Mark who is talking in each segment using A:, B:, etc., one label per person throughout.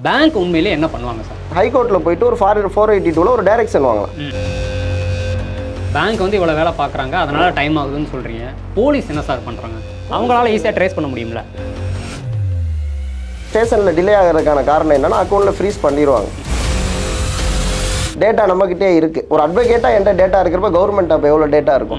A: Bank உண்மையிலே என்ன பண்ணுவாங்க சார்?
B: ஹைகோர்ட்டில் போயிட்டு ஒரு 482ல ஒரு டைரக்ஷன் வாங்கலாம்.
A: பேங்க் வந்து இவ்வளோ வேலை பார்க்குறாங்க, அதனால டைம் ஆகுதுன்னு சொல்கிறீங்க. போலீஸ் என்ன சார் பண்ணுறாங்க? அவங்களால ஈஸியாக ட்ரேஸ் பண்ண முடியும்ல?
B: ஸ்டேஷனில் டிலே ஆகிறதுக்கான காரணம் என்னன்னா அக்கௌண்ட்டில் ஃப்ரீஸ் பண்ணிடுவாங்க. டேட்டா நம்மக்கிட்டே இருக்குது. ஒரு அட்வொகேட்டாக என்கிட்ட டேட்டா இருக்கிறப்ப கவர்மெண்ட் அப்போ எவ்வளோ டேட்டா இருக்கும்?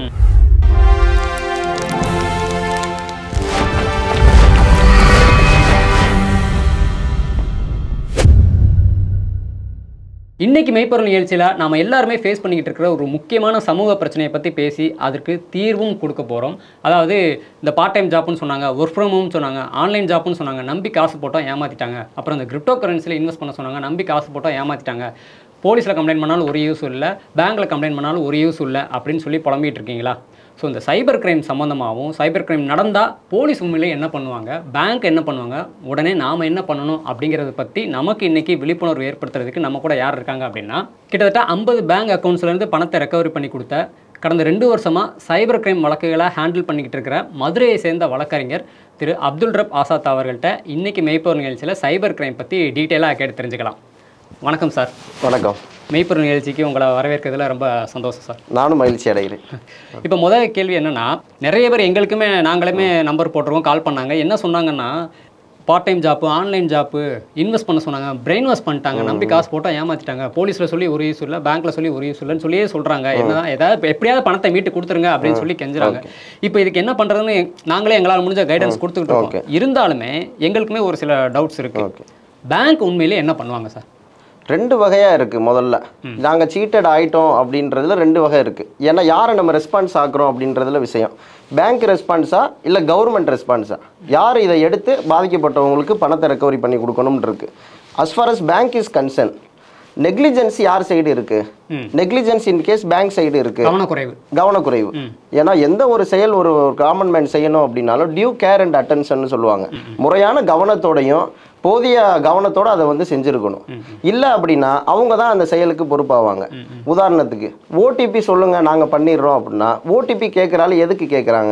A: இன்றைக்கி மெய்ப்பொருள் நிகழ்ச்சியில் நாம் எல்லாருமே ஃபேஸ் பண்ணிக்கிட்டு இருக்கிற ஒரு முக்கியமான சமூக பிரச்சனையை பற்றி பேசி அதற்கு தீர்வும் கொடுக்க போகிறோம். அதாவது இந்த பார்ட் டைம் ஜாப்னு சொன்னாங்க, ஒர்க் ஃப்ரம் ஹோம் சொன்னாங்க, ஆன்லைன் ஜாப்னு சொன்னாங்க, நம்பி காசு போட்டோம் ஏமாற்றிட்டாங்க. அப்புறம் இந்த கிரிப்டோ கரன்சியில் இன்வெஸ்ட் பண்ண சொன்னாங்க, நம்பி காசு போட்டோம் ஏமாற்றிட்டாங்க. போலீஸில் கம்ப்ளைண்ட் பண்ணாலும் ஒரு யூஸும் இல்லை, பேங்க்கில் கம்ப்ளைண்ட் பண்ணாலும் ஒரு யூஸும் இல்லை அப்படின்னு சொல்லி புலம்பிகிட்டு இருக்கீங்களா? ஸோ இந்த சைபர் கிரைம் சம்மந்தமாகவும், சைபர் கிரைம் நடந்தால் போலீஸ் உண்மையிலே என்ன பண்ணுவாங்க, பேங்க் என்ன பண்ணுவாங்க, உடனே நாம் என்ன பண்ணணும் அப்படிங்கிறத பற்றி நமக்கு இன்றைக்கி விழிப்புணர்வு ஏற்படுத்துறதுக்கு நம்ம கூட யார் இருக்காங்க அப்படின்னா, கிட்டத்தட்ட 50 பேங்க் அக்கௌண்ட்ஸ்லேருந்து பணத்தை ரெக்கவரி பண்ணி கொடுத்த, கடந்த 2 வருஷமாக சைபர் கிரைம் வழக்குகளை ஹேண்டில் பண்ணிக்கிட்டு இருக்கிற மதுரையை சேர்ந்த வழக்கறிஞர் திரு அப்துல் ரப் ஆசாத் அவர்கள்ட்ட இன்றைக்கி மெய்ப்பொருள் நிகழ்ச்சியில் சைபர் கிரைம் பற்றி டீட்டெயிலாக கேட்டு தெரிஞ்சுக்கலாம். வணக்கம் சார்.
B: வணக்கம்.
A: மெய்ப்பொருள் நிகழ்ச்சிக்கு உங்களை வரவேற்கிறதுல ரொம்ப சந்தோஷம் சார்.
B: நானும் மகிழ்ச்சி அடைகிறேன்.
A: இப்போ முதல் கேள்வி என்னென்னா, நிறைய பேர் எங்களுக்குமே நாங்களுமே நம்பர் போட்டிருக்கோம், கால் பண்ணாங்க. என்ன சொன்னாங்கன்னா, part time job, online job, invest பண்ண சொன்னாங்க, பிரெயின் வாஷ் பண்ணிட்டாங்க, நம்பி காசு போட்டால் ஏமாற்றிட்டாங்க, போலீஸில் சொல்லி ஒரு யூஸ் இல்லை, பேங்க்கில் சொல்லி ஒரு யூஸ் இல்லைன்னு சொல்லியே சொல்கிறாங்க. என்னதான் ஏதாவது எப்படியாவது பணத்தை மீட்டு கொடுத்துருங்க அப்படின்னு சொல்லி கெஞ்சுறாங்க. இப்போ இதுக்கு என்ன பண்ணுறதுன்னு நாங்களே எங்களால் முடிஞ்ச கைடன்ஸ் கொடுத்துக்கிட்டு இருக்கோம். இருந்தாலுமே எங்களுக்குமே ஒரு சில டவுட்ஸ் இருக்குது. பேங்க் உண்மையிலே என்ன பண்ணுவாங்க சார்?
B: 2 வகையாக இருக்குது. முதல்ல நாங்கள் சீட்டட் ஆகிட்டோம் அப்படின்றதுல 2 வகை இருக்குது. ஏன்னா யாரை நம்ம ரெஸ்பான்ஸ் ஆக்குறோம் அப்படின்றதுல விஷயம். பேங்க் ரெஸ்பான்ஸா இல்லை கவர்மெண்ட் ரெஸ்பான்ஸா, யார் இதை எடுத்து பாதிக்கப்பட்டவங்களுக்கு பணத்தை ரெக்கவரி பண்ணி கொடுக்கணும்னு இருக்குது. As far as bank is concern, negligence யார் சைடு இருக்குது? Negligence in case bank side இருக்குது. கவனக்குறைவு. ஏன்னா எந்த ஒரு செயல் ஒரு காமன் மேன் செய்யணும் அப்படின்னாலும் டியூ கேர் அண்ட் அட்டென்ஷன் சொல்லுவாங்க. முறையான கவனத்தோடையும் போதிய கவனத்தோடு அதை வந்து செஞ்சுருக்கணும். இல்லை அப்படின்னா அவங்க தான் அந்த செயலுக்கு பொறுப்பாவாங்க. உதாரணத்துக்கு ஓடிபி சொல்லுங்கள் நாங்கள் பண்ணிடுறோம் அப்படின்னா, ஓடிபி கேட்குறாலும் எதுக்கு கேட்குறாங்க,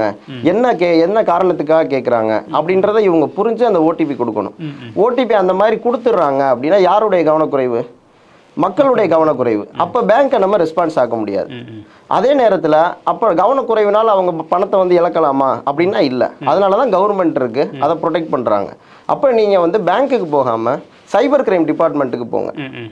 B: என்ன காரணத்துக்காக கேட்குறாங்க அப்படின்றத இவங்க புரிஞ்சு அந்த ஓடிபி கொடுக்கணும். ஓடிபி அந்த மாதிரி கொடுத்துட்றாங்க அப்படின்னா யாருடைய கவனக்குறைவு? மக்களுடைய கவனக்குறைவு. அப்போ பேங்க்கை நம்ம ரெஸ்பான்ஸ் ஆக்க முடியாது. அதே நேரத்தில் அப்போ கவனக்குறைவினால் அவங்க பணத்தை வந்து இழக்கலாமா அப்படின்னா இல்லை. அதனால தான் கவர்மெண்ட் இருக்குது, அதை ப்ரொடெக்ட் பண்ணுறாங்க. அப்போ நீங்கள் வந்து பேங்க்குக்கு போகாமல் சைபர் கிரைம் டிபார்ட்மெண்ட்டுக்கு போங்க.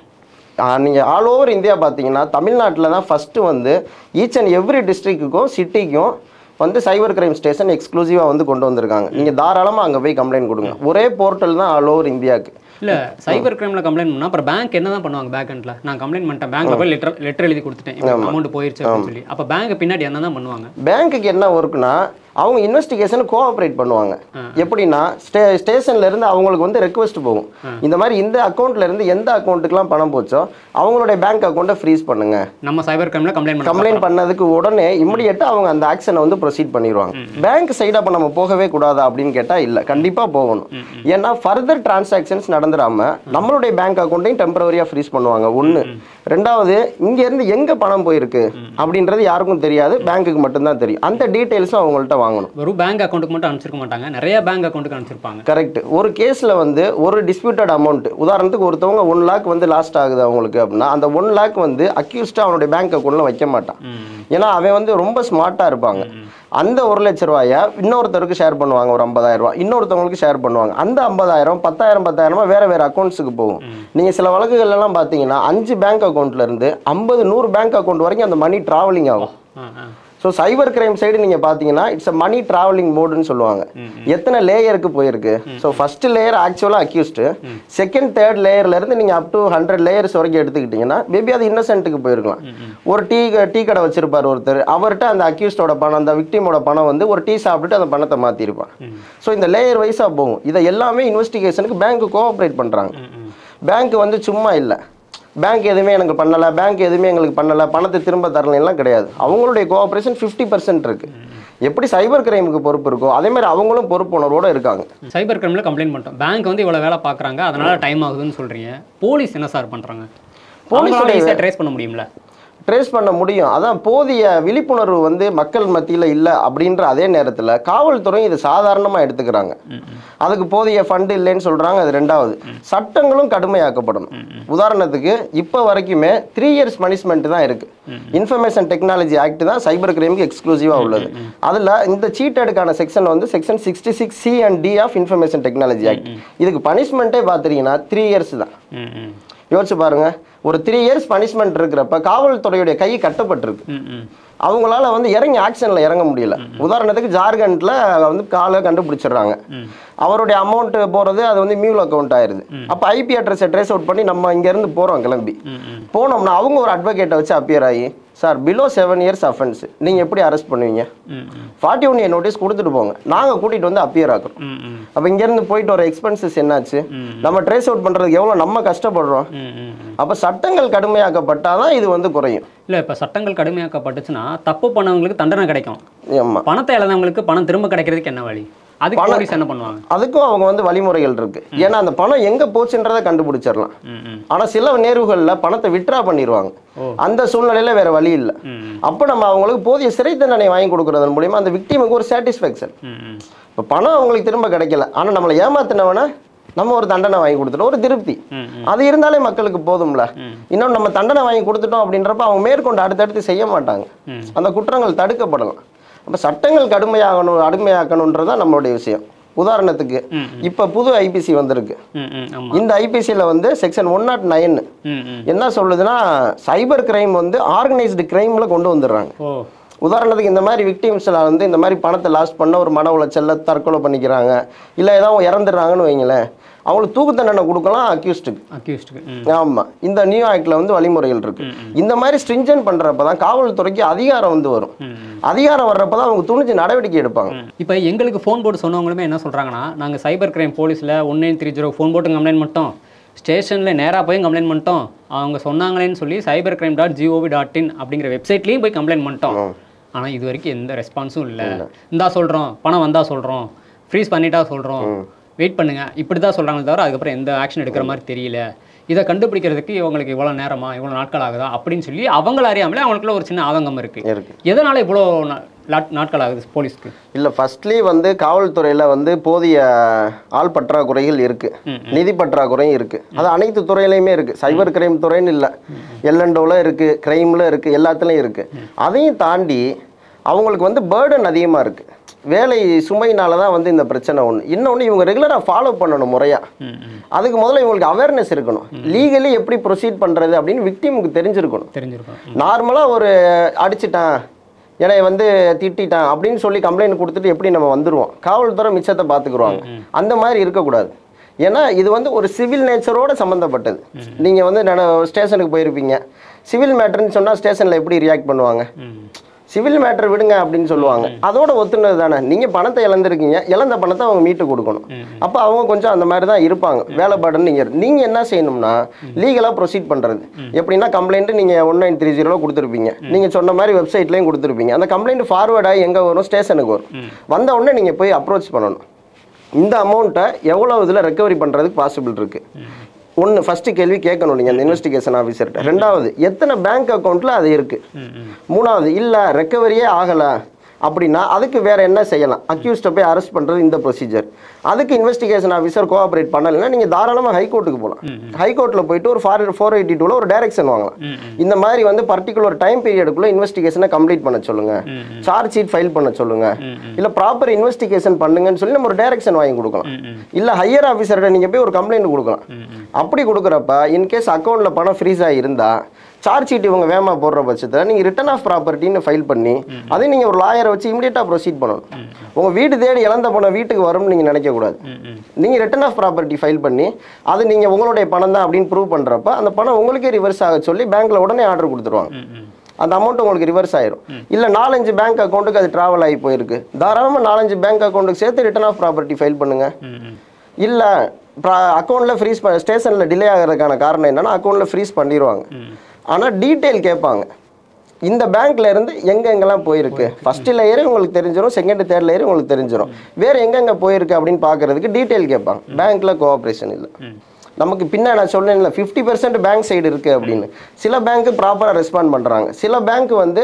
B: நீங்கள் ஆல் ஓவர் இந்தியா பார்த்தீங்கன்னா தமிழ்நாட்டில் தான் ஃபஸ்ட்டு வந்து ஈச் அண்ட் எவ்ரி டிஸ்ட்ரிக்ட்டுக்கும் சிட்டிக்கும் வந்து சைபர் கிரைம் ஸ்டேஷன் எக்ஸ்க்ளூசிவாக வந்து கொண்டு வந்திருக்காங்க. நீங்கள் தாராளமாக அங்கே போய் கம்ப்ளைண்ட் கொடுங்க. ஒரே போர்ட்டல் தான் ஆல் ஓவர் இந்தியாவுக்கு.
A: இல்லை சைபர் கிரைமில் கம்ப்ளைண்ட் பண்ணால் அப்புறம் பேங்க் என்ன தான் பண்ணுவாங்க? பேங்க் எண்டில் நான் கம்ப்ளைண்ட் பண்ணிட்டேன், பேங்க்கில் போய் லெட்டர் எழுதி கொடுத்துட்டேன், அமௌண்ட் போயிடுச்சு அப்படின்னு சொல்லி. அப்போ பேங்க் பின்னாடி என்ன தான் பண்ணுவாங்க? பேங்க்குக்கு
B: என்ன ஒர்க்குனா அவங்க இன்வெஸ்டிகேஷன் கோஆப்ரேட் பண்ணுவாங்க. எப்படின்னா ஸ்டேஷன்லேருந்து அவங்களுக்கு வந்து ரெக்வஸ்ட் போகும், இந்த மாதிரி இந்த அக்கௌண்ட்லேருந்து எந்த அக்கௌண்ட்டுக்குலாம் பணம் போச்சோ அவங்களுடைய பேங்க் அக்கௌண்ட்டை ஃப்ரீஸ் பண்ணுங்க.
A: நம்ம சைபர் கிரைமில்
B: கம்ப்ளைண்ட் பண்ணதுக்கு உடனே இமிடியேட்டாக அவங்க அந்த ஆக்ஷனை வந்து ப்ரொசீட் பண்ணிடுவாங்க. பேங்க் சைடாக அப்போ நம்ம போகவே கூடாதா அப்படின்னு கேட்டால் இல்லை, கண்டிப்பாக போகணும். ஏன்னா ஃபர்தர் டிரான்சாக்ஷன்ஸ் நடந்துடாமல் நம்மளுடைய பேங்க் அக்கௌண்ட்டையும் டெம்பரவரியாக ஃப்ரீஸ் பண்ணுவாங்க. ஒன்று. ரெண்டாவது, இங்கேருந்து எங்கே பணம் போயிருக்கு அப்படின்றது யாருக்கும் தெரியாது, பேங்க்குக்கு மட்டும்தான் தெரியும். அந்த டீட்டெயில்ஸும் அவங்கள்ட்ட வாங்கணும்.
A: வெறும் பேங்க் அக்கௌண்ட்டுக்கு மட்டும் அனுப்பிச்சிருக்க மாட்டாங்க, நிறைய பேங்க் அக்கௌண்ட்டுக்கு அனுப்பிச்சிருப்பாங்க.
B: கரெக்ட். ஒரு கேஸில் வந்து ஒரு டிஸ்பியூட்டட் அமௌண்ட், உதாரணத்துக்கு ஒருத்தவங்க 1 lakh வந்து லாஸ்ட் ஆகுது அவங்களுக்கு அப்படின்னா, அந்த 1 lakh வந்து அக்யூஸ்டாக அவனுடைய பேங்க் அக்கௌண்ட்டில் வைக்க மாட்டான். ஏன்னா அவன் வந்து ரொம்ப ஸ்மார்ட்டாக இருப்பாங்க. அந்த 1 லட்ச ரூபாயை இன்னொருத்தருக்கு ஷேர் பண்ணுவாங்க, ஒரு 50,000 ரூபா இன்னொருத்தவங்களுக்கு ஷேர் பண்ணுவாங்க. அந்த 50,000 10,000 வேறு அக்கௌண்ட்ஸுக்கு போகும். நீங்கள் சில வழக்குகள்லாம் பார்த்தீங்கன்னா 5 பேங்க் அக்கௌண்ட்லேருந்து 50-100 பேங்க் அக்கௌண்ட் வரைக்கும் அந்த மணி ட்ராவலிங் ஆகும். ஸோ சைபர் கிரைம் சைடு நீங்கள் பார்த்தீங்கன்னா இட்ஸ் அ மணி ட்ராவலிங் மோடுன்னு சொல்லுவாங்க. எத்தனை லேயருக்கு போயிருக்கு? ஸோ ஃபர்ஸ்ட் லேயர் ஆக்சுவலாக அக்யூஸ்டு, செகண்ட் தேர்ட் லேயர்லேருந்து நீங்கள் அப் டு 100 லேயர்ஸ் வரைக்கும் எடுத்துக்கிட்டிங்கன்னா மேபி அது இன்னசென்ட்டுக்கு போயிருக்கலாம். ஒரு டீ கடை வச்சிருப்பார் ஒருத்தர், அவர்கிட்ட அந்த அக்யூஸ்டோட பணம், அந்த விக்டிமோட பணம் வந்து ஒரு டீ சாப்பிட்டுட்டு அந்த பணத்தை மாற்றிருப்பான். ஸோ இந்த லேயர் வைஸாக போகும். இதை எல்லாமே இன்வெஸ்டிகேஷனுக்கு பேங்க்கு கோஆப்ரேட் பண்ணுறாங்க. பேங்க் வந்து சும்மா இல்லை, பேங்க் எதுவுமே எனக்கு பண்ணலை, பேங்க் எதுவுமே எங்களுக்கு பண்ணலை, பணத்தை திரும்ப தரலாம் கிடையாது. அவங்களுடைய கோஆப்ரேஷன் 50% இருக்குது. எப்படி சைபர் கிரைமுக்கு பொறுப்பு இருக்கோ அதே மாதிரி அவங்களும் பொறுப்பு உணர்வோடு இருக்காங்க.
A: சைபர் கிரைமில் கம்ப்ளைண்ட் பண்ணிட்டோம், பேங்க் வந்து இவ்வளோ வேலை பார்க்குறாங்க, அதனால டைம் ஆகுதுன்னு சொல்கிறீங்க. போலீஸ் என்ன சார் பண்ணுறாங்க? போலீஸோட ஈஸியாக ட்ரேஸ் பண்ண முடியும்ல?
B: ட்ரேஸ் பண்ண முடியும். அதான் போதிய விழிப்புணர்வு வந்து மக்கள் மத்தியில் இல்லை அப்படின்ற அதே நேரத்தில் காவல்துறையும் இது சாதாரணமாக எடுத்துக்கிறாங்க. அதுக்கு போதிய ஃபண்டு இல்லைன்னு சொல்கிறாங்க. அது ரெண்டாவது. சட்டங்களும் கடுமையாக்கப்படணும். உதாரணத்துக்கு இப்போ வரைக்குமே 3 years பனிஷ்மெண்ட் தான் இருக்குது. இன்ஃபர்மேஷன் டெக்னாலஜி ஆக்ட் தான் சைபர் கிரைமுக்கு எக்ஸ்க்ளூசிவாக உள்ளது. அதில் இந்த சீட்டடுக்கான செக்ஷன் வந்து section 66C and D of information technology act. இதுக்கு பனிஷ்மெண்ட்டே பார்த்துட்டீங்கன்னா 3 years தான். யோசிச்சு பாருங்க. ஒரு 3 years பனிஷ்மெண்ட் இருக்கிறப்ப காவல்துறையுடைய கை கட்டப்பட்டிருக்கு. அவங்களால வந்து இறங்கி ஆக்ஷன்ல இறங்க முடியல. உதாரணத்துக்கு ஜார்க்கண்ட்ல வந்து காலை கண்டுபிடிச்சிடுறாங்க. அவருடைய அமௌண்ட் போறது அது வந்து மியூல் அக்கௌண்ட் ஆயிருது. அப்ப ஐபி அட்ரஸை ட்ரேஸ் அவுட் பண்ணி நம்ம இங்க இருந்து போறோம், கிளம்பி போனோம்னா அவங்க ஒரு அட்வொகேட்டை வச்சு அப்பியர் ஆகி, சார் பிலோ 7 years அஃபென்ஸ் நீங்க எப்படி அரெஸ்ட் பண்ணுவீங்க, 41A நோட்டீஸ் கொடுத்துட்டு போங்க, நாங்க கூட்டிட்டு வந்து அப்பியர் ஆக்குறோம். அப்ப இங்க இருந்து போயிட்டு வர எக்ஸ்பென்சஸ் என்னாச்சு, நம்ம ட்ரேஸ் அவுட் பண்றதுக்கு எவ்வளவு நம்ம கஷ்டப்படுறோம். அப்ப சட்டங்கள் கடுமையாக்கப்பட்டாதான் இது வந்து குறையும்.
A: இல்ல இப்ப சட்டங்கள் கடுமையாக்கப்பட்டுச்சுன்னா தப்பு பண்ணவங்களுக்கு தண்டனை கிடைக்கும்.
B: ஆமா.
A: பணத்தை இழந்தவங்களுக்கு பணம் திரும்ப கிடைக்கிறதுக்கு என்ன வழி? அதுக்கு போலீஸ் என்ன பண்ணுவாங்க? அதுக்கும்
B: அவங்க வந்து வழிமுறைகள் இருக்கு. ஏன்னா அந்த பணம் எங்க போச்சுன்றதை கண்டுபிடிச்சிடலாம். ஆனா சில நேர்வுகள்ல பணத்தை வித்ட்ரா பண்ணிடுவாங்க. அந்த சூழ்நிலையில வேற வழி இல்லை. அப்ப நம்ம அவங்களுக்கு போதிய சிறை தண்டனை வாங்கி கொடுக்கறதன் மூலியமா அந்த விக்டிமுக்கு ஒரு சாட்டிஸ்ஃபேக்ஷன். இப்ப பணம் அவங்களுக்கு திரும்ப கிடைக்கல, ஆனா நம்மளை ஏமாத்தினவன நம்ம ஒரு தண்டனை வாங்கி கொடுத்துட்டோம், ஒரு திருப்தி. அது இருந்தாலே மக்களுக்கு போதும்ல. இன்னும் நம்ம தண்டனை வாங்கி கொடுத்துட்டோம் அப்படின்றப்ப அவங்க மேற்கொண்டு அடுத்தடுத்து செய்ய மாட்டாங்க. அந்த குற்றங்கள் தடுக்கப்படலாம். அப்ப சட்டங்கள் கடுமையாக்கணும்ன்றதான் நம்மளுடைய விஷயம். உதாரணத்துக்கு இப்ப புது ஐபிசி வந்திருக்கு. இந்த ஐபிசியில் வந்து செக்ஷன் 109 என்ன சொல்லுதுன்னா, சைபர் கிரைம் வந்து ஆர்கனைஸ்டு கிரைம்ல கொண்டு வந்துடுறாங்க. உதாரணத்துக்கு இந்த மாதிரி விக்டிம்ஸ்ல வந்து இந்த மாதிரி பணத்தை லாஸ் பண்ண ஒரு மன உளைச்சல்ல தற்கொலை பண்ணிக்கிறாங்க, இல்லை ஏதாவது இறந்துடுறாங்கன்னு வைங்களேன், அவங்களுக்கு தூக்கு தண்டனை கொடுக்கலாம் அக்யூஸ்டுக்கு. ஆமா, இந்த நியூ ஆக்ட்ல வந்து வழிமுறைகள் இருக்கு. இந்த மாதிரி ஸ்ட்ரிஞ்சன் பண்றப்பதான் காவல்துறைக்கு அதிகாரம் வந்து வரும். அதிகாரம் வர்றப்பதான் அவங்க துணிஞ்சு நடவடிக்கை எடுப்பாங்க.
A: இப்போ எங்களுக்கு ஃபோன் போட்டு சொன்னவங்களுமே என்ன சொல்றாங்கன்னா, நாங்க சைபர் கிரைம் போலீஸ்ல 1930 ஃபோன் போட்டு கம்ப்ளைண்ட் பண்ணிட்டோம், ஸ்டேஷனில் நேராக போய் கம்ப்ளைண்ட் பண்ணிட்டோம், அவங்க சொன்னாங்களேன்னு சொல்லி cybercrime.gov.in அப்படிங்கிற வெப்சைட்லேயும் போய் கம்ப்ளைண்ட் பண்ணிட்டோம். ஆனால் இது வரைக்கும் எந்த ரெஸ்பான்ஸும் இல்லை. இந்தா சொல்கிறோம், பணம் வந்தால் சொல்கிறோம், ஃப்ரீஸ் பண்ணிட்டா சொல்கிறோம், வெயிட் பண்ணுங்கள், இப்படி தான் சொல்கிறாங்களே தவிர அதுக்கப்புறம் எந்த ஆக்ஷன் எடுக்கிற மாதிரி தெரியல. இதை கண்டுபிடிக்கிறதுக்கு இவங்களுக்கு இவ்வளோ நேரமா, இவ்வளோ நாட்கள் ஆகுதா அப்படின்னு சொல்லி அவங்கள அறியாமலே அவங்களுக்குள்ள ஒரு சின்ன ஆதங்கம் இருக்குது. எதனால் இவ்வளோ நாட்கள் ஆகுது போலீஸ்க்கு? இல்லை,
B: ஃபர்ஸ்ட்லி வந்து காவல்துறையில் வந்து போதிய ஆள் பற்றாக்குறைகள் இருக்குது, நிதி பற்றாக்குறையும் இருக்குது. அது அனைத்து துறையிலையுமே இருக்குது. சைபர் கிரைம் துறைன்னு இல்லை, எல்என்டோவில் இருக்குது, கிரைமில் இருக்குது, எல்லாத்துலேயும் இருக்குது. அதையும் தாண்டி அவங்களுக்கு வந்து பேர்டன் அதிகமாக இருக்குது. வேலை சுமையினால தான் வந்து இந்த பிரச்சனை ஒன்று. இன்னொன்று, இவங்க ரெகுலராக ஃபாலோ பண்ணணும் முறையாக. அதுக்கு முதல்ல இவங்களுக்கு அவேர்னஸ் இருக்கணும். லீகலி எப்படி ப்ரொசீட் பண்ணுறது அப்படின்னு விக்டிமுக்கு தெரிஞ்சிருக்கணும். நார்மலாக ஒரு அடிச்சிட்டான், என்னை வந்து திட்டான் அப்படின்னு சொல்லி கம்ப்ளைண்ட் கொடுத்துட்டு எப்படி நம்ம வந்துடுவோம், காவல்துறை மிச்சத்தை பார்த்துக்குருவாங்க. அந்த மாதிரி இருக்கக்கூடாது. ஏன்னா இது வந்து ஒரு சிவில் நேச்சரோடு சம்மந்தப்பட்டது. நீங்கள் வந்து ஸ்டேஷனுக்கு போயிருப்பீங்க, சிவில் மேட்டர்னு சொன்னால் ஸ்டேஷனில் எப்படி ரியாக்ட் பண்ணுவாங்க, சிவில் மேட்டர் விடுங்க அப்படின்னு சொல்லுவாங்க. அதோட ஒத்துனது தானே. நீங்கள் பணத்தை இழந்திருக்கீங்க, இழந்த பணத்தை அவங்க மீட்டு கொடுக்கணும். அப்போ அவங்க கொஞ்சம் அந்த மாதிரி தான் இருப்பாங்க. வேலைப்பாடுன்னு நீங்கள் என்ன செய்யணும்னா, லீகலாக ப்ரொசீட் பண்ணுறது எப்படின்னா, கம்ப்ளைண்ட்டு நீங்கள் 1930 கொடுத்துருப்பீங்க, நீங்கள் சொன்ன மாதிரி வெப்சைட்லேயும் கொடுத்துருப்பீங்க. அந்த கம்ப்ளைண்ட் ஃபார்வர்ட் ஆகி எங்கே வரும், ஸ்டேஷனுக்கு வரும். வந்த உடனே நீங்கள் போய் அப்ரோச் பண்ணணும். இந்த அமௌண்ட்டை எவ்வளோ இதில் ரெக்கவரி பண்ணுறதுக்கு பாசிபிள் இருக்குது. ஒன்று, ஃபஸ்ட்டு கேள்வி கேட்கணும் நீங்கள் அந்த இன்வெஸ்டிகேஷன் ஆஃபீஸர்கிட்ட. ரெண்டாவது, எத்தனை பேங்க் அக்கௌண்ட்டில் அது இருக்குது. மூணாவது, இல்லை ரெக்கவரியே ஆகலை அப்படின்னா அதுக்கு வேறு என்ன செய்யலாம். அக்யூஸ்ட்டை போய் அரெஸ்ட் பண்ணுறது இந்த ப்ரொசீஜர். அதுக்கு இன்வெஸ்டிகேஷன் ஆஃபீஸர் கோஆப்ரேட் பண்ணலைன்னா நீங்கள் தாராளமாக ஹைகோர்ட்டுக்கு போகலாம். ஹைகோர்ட்டில் போயிட்டு ஒரு 482 ஒரு டைரக்ஷன் வாங்கலாம். இந்த மாதிரி வந்து பர்டிகுலர் டைம் பீரியடுக்குள்ளே இன்வெஸ்டிகேஷனை கம்ப்ளீட் பண்ண சொல்லுங்கள், சார்ஜ் ஷீட் ஃபைல் பண்ண சொல்லுங்கள், இல்லை ப்ராப்பர் இன்வெஸ்டிகேஷன் பண்ணுங்கன்னு சொல்லி நம்ம ஒரு டைரக்ஷன் வாங்கி கொடுக்கலாம். இல்லை ஹையர் ஆஃபீஸர்கிட்ட நீங்கள் போய் ஒரு கம்ப்ளைண்ட் கொடுக்கலாம். அப்படி கொடுக்குறப்ப இன்கேஸ் அக்கௌண்ட்டில் பணம் ஃப்ரீஸ் ஆகியிருந்தால் சார்ஜ் ஷீட் இவங்க வேகமாக போடுற பட்சத்தில் நீங்கள் ரிட்டர்ன் ஆஃப் ப்ராப்பர்ட்டின்னு ஃபைல் பண்ணி அதை நீங்கள் ஒரு லாயரை வச்சு இமீடியட்டாக ப்ரொசீட் பண்ணணும். உங்கள் வீடு தேடி இழந்த பணம் வீட்டுக்கு வரும்னு நீங்கள் நினைக்கக்கூடாது. நீங்கள் ரிட்டர்ன் ஆஃப் ப்ராப்பர்ட்டி ஃபைல் பண்ணி அது நீங்கள் உங்களுடைய பணம் தான் அப்படின்னு ப்ரூவ் பண்ணுறப்ப அந்த பணம் உங்களுக்கே ரிவர்ஸ் ஆக சொல்லி பேங்க்கில் உடனே ஆர்டர் கொடுத்துருவாங்க. அந்த அமௌண்ட் உங்களுக்கு ரிவர்ஸ் ஆயிரும். இல்லை 4-5 பேங்க் அக்கௌண்ட்டுக்கு அது ட்ராவல் ஆகி போயிருக்கு, தாராளமாக 4-5 பேங்க் அக்கௌண்ட்டுக்கு சேர்த்து ரிட்டர்ன் ஆஃப் ப்ராப்பர்ட்டி ஃபைல் பண்ணுங்கள். இல்லை அக்கௌண்ட்டில் ஃப்ரீஸ் ஸ்டேஷனில் டிலே ஆகிறதுக்கான காரணம் என்னென்னா அக்கௌண்ட்டில் ஃப்ரீஸ் பண்ணிடுவாங்க. ஆனால் டீட்டெயில் கேட்பாங்க. இந்த பேங்க்ல இருந்து எங்கெங்கெல்லாம் போயிருக்கு, ஃபர்ஸ்ட் லேயரு உங்களுக்கு தெரிஞ்சிடும், செகண்ட் தேர்ட் லேயரு உங்களுக்கு தெரிஞ்சிடும், வேறு எங்கெங்கே போயிருக்கு அப்படின்னு பார்க்கறதுக்கு டீட்டெயில் கேட்பாங்க. பேங்க்கில் கோஆப்ரேஷன் இல்லை. நமக்கு பின்ன நான் சொன்னேன்ல 50% பேங்க் சைடு இருக்குது அப்படின்னு. சில பேங்க்கு ப்ராப்பராக ரெஸ்பாண்ட் பண்ணுறாங்க, சில பேங்க் வந்து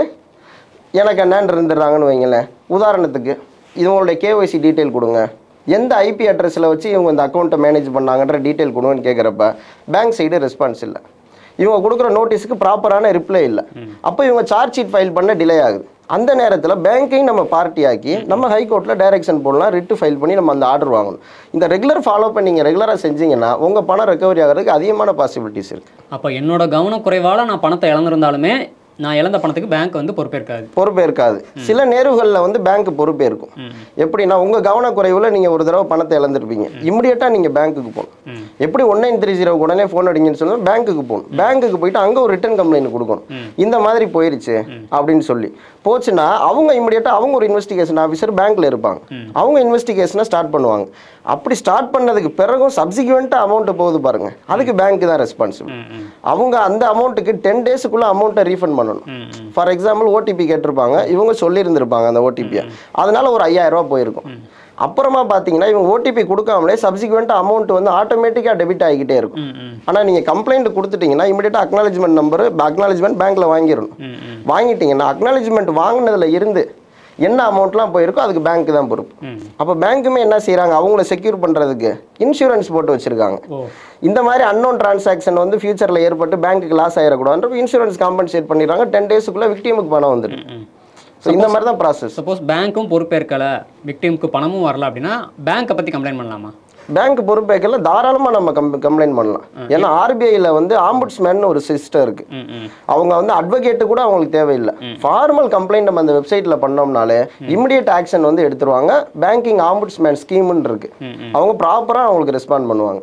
B: எனக்கு என்னன்னு இருந்துடுறாங்கன்னு வைங்களேன். உதாரணத்துக்கு இவங்களுடைய கேஒய்சி டீட்டெயில் கொடுங்க, எந்த ஐபி அட்ரஸில் வச்சு இவங்க இந்த அக்கௌண்ட்டை மேனேஜ் பண்ணாங்கன்ற டீட்டெயில் கொடுங்கன்னு கேட்குறப்ப பேங்க் சைடு ரெஸ்பான்ஸ் இல்லை, இவங்க கொடுக்குற நோட்டீஸுக்கு ப்ராப்பரான ரிப்ளை இல்லை. அப்போ இவங்க சார்ஜ் ஷீட் ஃபைல் பண்ண டிலே ஆகுது. அந்த நேரத்தில் பேங்கையும் நம்ம பார்ட்டி ஆக்கி நம்ம ஹைகோர்ட்டில் டைரக்ஷன் போடலாம், ரிட்டு ஃபைல் பண்ணி நம்ம அந்த ஆர்டர் வாங்கணும். இந்த ரெகுலர் ஃபாலோ பண்ணி நீங்கள் ரெகுலராக செஞ்சீங்கன்னா உங்கள் பணம் ரெக்கவரி ஆகிறதுக்கு அதிகமான பாசிபிலிட்டிஸ் இருக்குது.
A: அப்போ என்னோட கவனக்குறைவால் நான் பணத்தை இழந்திருந்தாலுமே நான் இழந்த பணத்துக்கு பேங்க் வந்து பொறுப்பேற்காது. சில நேர்வுகளில் வந்து பேங்க் பொறுப்பேற்கும். எப்படின்னா உங்கள் கவனக்குறைவில் நீங்கள் ஒரு தடவை பணத்தை இழந்திருப்பீங்க, இம்மிடியட்டாக நீங்கள் பேங்க்குக்கு போகணும். எப்படி 1930 உடனே ஃபோன் அடிங்கன்னு சொன்னால் பேங்க்குக்கு போகணும். பேங்க்குக்கு போயிட்டு அங்கே ஒரு ரிட்டர்ன் கம்ப்ளைண்ட் கொடுக்கணும், இந்த மாதிரி போயிருச்சு அப்படின்னு சொல்லி. போச்சுன்னா அவங்க இம்மிடியட்டாக அவங்க ஒரு இன்வெஸ்டிகேஷன் ஆஃபீஸர் பேங்க்கில் இருப்பாங்க, அவங்க இன்வெஸ்டிகேஷனை ஸ்டார்ட் பண்ணுவாங்க. அப்படி ஸ்டார்ட் பண்ணதுக்கு பிறகும் சப்சிக்வெண்ட்டாக அமௌண்ட்டு போகுது பாருங்கள், அதுக்கு பேங்க் தான் ரெஸ்பான்சிபிள். அவங்க அந்த அமௌண்ட்டுக்கு 10 டேஸுக்குள்ளே அமௌண்ட்டை ரீஃபண்ட் பண்ணணும். ஃபார் எக்ஸாம்பிள் ஓடிபி கேட்டிருப்பாங்க, இவங்க சொல்லியிருந்திருப்பாங்க அந்த ஓடிபியை, அதனால ஒரு 5000 ரூபா போயிருக்கும். அப்புறமா பார்த்தீங்கன்னா இவங்க ஓடிபி கொடுக்காமலே சப்சிக்வெண்ட்டாக அமௌண்ட் வந்து ஆட்டோமேட்டிக்காக டெபிட் ஆகிக்கிட்டே இருக்கும். ஆனால் நீங்கள் கம்ப்ளைண்ட் கொடுத்துட்டீங்கன்னா இமீடியட்டாக அக்னாலஜ்மெண்ட் நம்பர் அக்னாலஜ்மெண்ட் பேங்க்கில் வாங்கிடணும். வாங்கிட்டீங்கன்னா அக்னாலஜ்மெண்ட் வாங்கினதுல இருந்து என்ன அமௌண்ட்லாம் போயிருக்கோ அதுக்கு பேங்க் தான் பொறுப்பு. அப்போ பேங்க்குமே என்ன செய்கிறாங்க, அவங்கள செக்யூர் பண்ணுறதுக்கு இன்சூரன்ஸ் போட்டு வச்சுருக்காங்க. இந்த மாதிரி அன்னோன் டிரான்சாக்ஷன் வந்து ஃபியூச்சரில் ஏற்பட்டு பேங்க்குக்கு லாஸ் ஆகிடக்கூடாது, இன்சூரன்ஸ் காம்பன்சேட் பண்ணிடுறாங்க. 10 டேஸுக்குள்ளே விக்டிமுக்கு பணம் வந்துடும். ஸோ இந்த மாதிரி தான் ப்ராசஸ். சப்போஸ் பேங்க்கும் பொறுப்பேற்கலை, விக்டிமுக்கு பணமும் வரல அப்படின்னா பேங்க்கை பற்றி கம்ப்ளைண்ட் பண்ணலாமா?
B: பேங்க் பொறுப்பேற்கல தாராளமாக நம்ம கம்ப்ளைண்ட் பண்ணலாம். ஏன்னா ஆர்பிஐயில் வந்து ஆம்புட்ஸ்மேன் ஒரு சிஸ்டம் இருக்கு, அவங்க வந்து அட்வொகேட்டு கூட அவங்களுக்கு தேவையில்லை. ஃபார்மல் கம்ப்ளைண்ட் நம்ம அந்த வெப்சைட்டில் பண்ணோம்னாலே இமிடியேட் ஆக்ஷன் வந்து எடுத்துருவாங்க. பேங்கிங் ஆம்புட்ஸ்மேன் ஸ்கீம்னு இருக்கு, அவங்க ப்ராப்பராக அவங்களுக்கு ரெஸ்பாண்ட் பண்ணுவாங்க.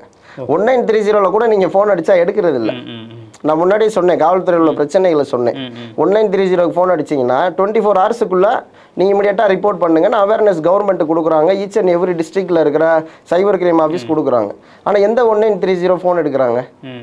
B: 1930 கூட நீங்கள் ஃபோன் அடித்தா எடுக்கிறது இல்லை. நான் முன்னாடியே சொன்னேன், காவல்துறையில் உள்ள பிரச்சனைகளை சொன்னேன். 1930 ஃபோன் அடிச்சிங்கன்னா 24 ஹவர்ஸுக்குள்ளே நீங்கள் இமீடியட்டாக ரிப்போர்ட் பண்ணுங்கன்னு அவேர்னஸ் கவர்மெண்ட் கொடுக்குறாங்க. ஈச் அண்ட் எவ்ரி டிஸ்ட்ரிக்டில் இருக்கிற சைபர் கிரைம் ஆஃபீஸ் கொடுக்குறாங்க. ஆனால் எந்த 1930 ஃபோன் எடுக்கிறாங்க?